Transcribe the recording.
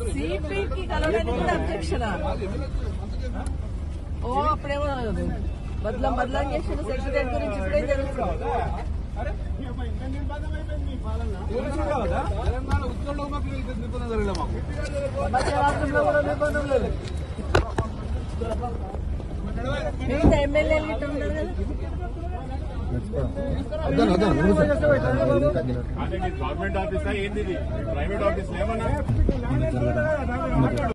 సిపికి కలవడానికి కూడా అబ్జెక్షన్. ఓ అప్పుడేమో బదలాం చేసిన సెక్రటరీ గురించి ఇప్పుడే తెలుస్తుంది. తెలంగాణ ఉద్యోగంలో మాకు నిర్బంధం జరగలేదు. మాకు రాష్ట్రంలో కూడా నిర్బంధం లేదు. మిగతా ఎమ్మెల్యేలు గిట్ట ఉన్నారు కదా. గవర్నమెంట్ ఆఫీసా ఏంది, ప్రైవేట్ ఆఫీస్ ఏమన్నా